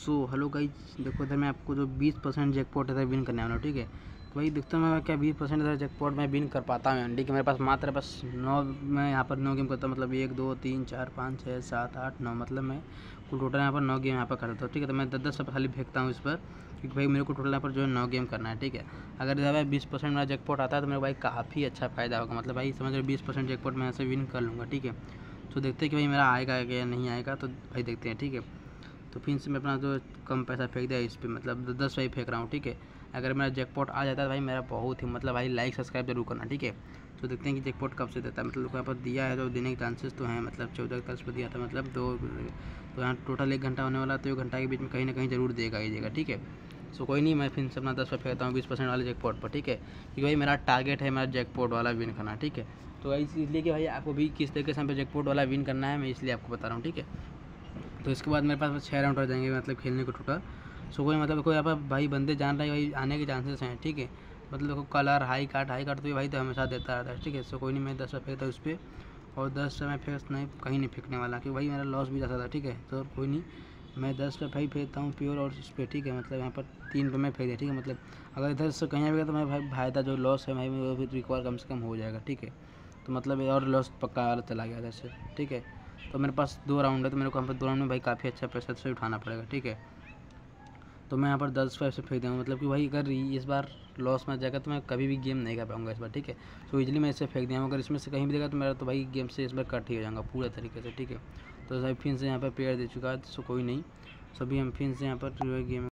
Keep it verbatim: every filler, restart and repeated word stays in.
So hello guys, देखो इधर मैं आपको जो बीस परसेंट जैकपॉट इधर विन करने वाला हूँ। ठीक है, तो वही देखता हूँ मैं क्या बीस परसेंट इधर जैकपॉट मैं विन कर पाता हूँ। ठीक है, मेरे पास मात्र बस नौ, मैं यहाँ पर नौ गेम करता हूँ, मतलब एक दो तीन चार पाँच छः सात आठ नौ, मतलब मैं कुल टोटल यहाँ पर नौ गेम यहाँ पर करता हूँ। ठीक है, तो मैं दस दस खाली फेंकता हूँ इस पर, क्योंकि भाई मेरे को टोटल यहाँ पर जो है नौ गेम करना है। ठीक है, अगर इधर भाई बीस परसेंट मेरा जैकपॉट आता है तो मेरे भाई काफ़ी अच्छा फ़ायदा होगा, मतलब भाई समझ रहे बीस परसेंट जैकपॉट मैं ऐसे विन कर लूँगा। ठीक है, तो देखते हैं कि भाई मेरा आएगा या नहीं आएगा, तो भाई देखते हैं। ठीक है, तो फिर से मैं अपना जो कम पैसा फेंक दिया इस पर, मतलब दस भाई फेंक रहा हूँ। ठीक है, अगर मेरा जैकपॉट आ जाता है तो भाई मेरा बहुत ही मतलब भाई लाइक सब्सक्राइब जरूर करना। ठीक है, तो देखते हैं कि जैकपॉट कब से देता है, मतलब यहाँ पर दिया है तो देने के चांसेस तो हैं, मतलब चौदह इकतालीस पर दिया था, मतलब दो, तो यहाँ टोटल एक घंटा होने वाला, तो एक घंटा के बीच में कहीं ना कहीं जरूर देगा ही देगा। ठीक है, सो कोई नहीं, मैं फिर से अपना दस पर फेंकता हूँ बीस परसेंट वाले जैकपॉट पर। ठीक है, क्योंकि भाई मेरा टारगेट है मेरा जैकपॉट वाला विन करना। ठीक है, तो इसलिए कि भाई आपको भी किस तरीके से यहाँ पर जैकपॉट वाला विन करना है, मैं इसलिए आपको बता रहा हूँ। ठीक है, तो इसके बाद मेरे पास छः राउंड हो जाएंगे, मतलब खेलने को टोटल। सो कोई मतलब कोई यहाँ पर भाई बंदे जान रहे हैं भाई आने के चांसेस हैं। ठीक है, मतलब देखो colour high card high card तो भाई तो हमेशा देता रहता है। ठीक है, सो कोई नहीं, मैं दस पे फेंकता हूँ उस पर, और दस से मैं फेंक नहीं कहीं नहीं फेंकने वाला, क्योंकि भाई मेरा लॉस भी ज़्यादा था। ठीक है, तो कोई नहीं, मैं दस पे भाई फेंकता हूँ प्योर और उस पर। ठीक है, मतलब यहाँ पर तीन पे मैं फेंक दिया। ठीक है, मतलब अगर इधर से कहीं आएगा तो मैं भाई फायदा जो लॉस है भाई वो फिर रिकवर कम से कम हो जाएगा। ठीक है, तो मतलब और लॉस पक्का वाला चला गया इधर से। ठीक है, तो मेरे पास दो राउंड है, तो मेरे को यहाँ पर दो राउंड में भाई काफ़ी अच्छा पैसा से उठाना पड़ेगा। ठीक है, तो मैं यहाँ पर दस फाइव से फेंक दूँगा, मतलब कि भाई अगर इस बार लॉस में जाएगा तो मैं कभी भी गेम नहीं कर पाऊँगा इस बार। ठीक है, तो इजीली मैं इसे फेंक दिया हूँ, अगर इसमें से कहीं भी देगा तो मेरा तो भाई गेम से इस बार कट ही हो जाऊँगा पूरे तरीके से। ठीक है, तो सभी फिर से यहाँ पर पेड़ दे चुका है, सो कोई नहीं, सभी हम फिर से यहाँ पर जो है गेम